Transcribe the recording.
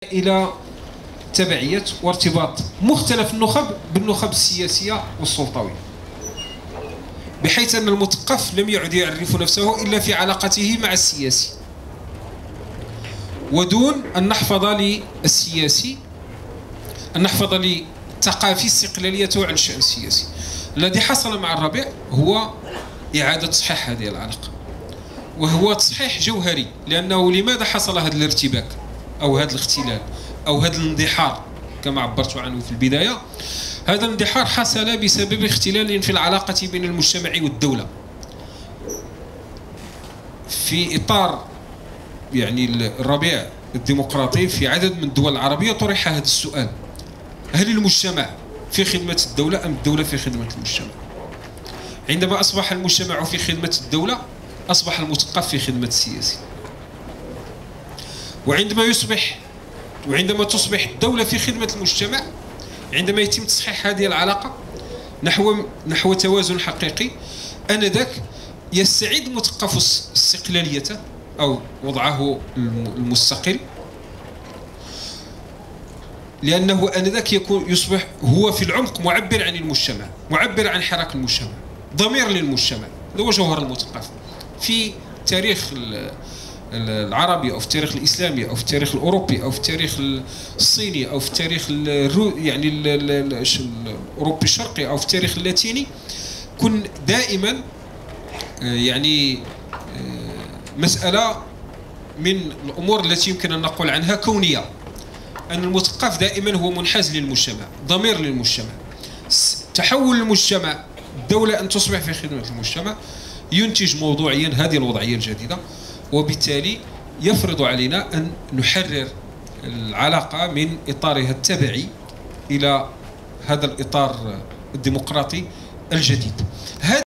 إلى تبعية وارتباط مختلف النخب بالنخب السياسية والسلطوية، بحيث أن المثقف لم يعد يعرف نفسه إلا في علاقته مع السياسي، ودون أن نحفظ للسياسي، أن نحفظ للثقافي استقلاليته عن الشأن السياسي. الذي حصل مع الربيع هو إعادة تصحيح هذه العلاقة، وهو تصحيح جوهري. لأنه لماذا حصل هذا الارتباك أو هذا الاختلال أو هذا الاندحار كما عبرت عنه في البداية؟ هذا الاندحار حصل بسبب اختلال في العلاقة بين المجتمع والدولة. في إطار يعني الربيع الديمقراطي في عدد من الدول العربية طرح هذا السؤال: هل المجتمع في خدمة الدولة أم الدولة في خدمة المجتمع؟ عندما أصبح المجتمع في خدمة الدولة أصبح المثقف في خدمة السياسي، وعندما تصبح الدولة في خدمة المجتمع، عندما يتم تصحيح هذه العلاقة نحو توازن حقيقي، آنذاك يستعيد المثقف استقلاليته أو وضعه المستقل، لأنه آنذاك يصبح هو في العمق معبر عن المجتمع، معبر عن حراك المجتمع، ضمير للمجتمع. هذا هو جوهر المثقف في التاريخ العربي أو في التاريخ الإسلامي أو في التاريخ الأوروبي أو في التاريخ الصيني أو في التاريخ يعني الأوروبي الشرقي أو في التاريخ اللاتيني. كن دائما يعني مسألة من الأمور التي يمكن أن نقول عنها كونية، أن المثقف دائما هو منحاز للمجتمع، ضمير للمجتمع. تحول المجتمع، الدولة أن تصبح في خدمة المجتمع، ينتج موضوعيا هذه الوضعية الجديدة، وبالتالي يفرض علينا أن نحرر العلاقة من إطارها التبعي إلى هذا الإطار الديمقراطي الجديد.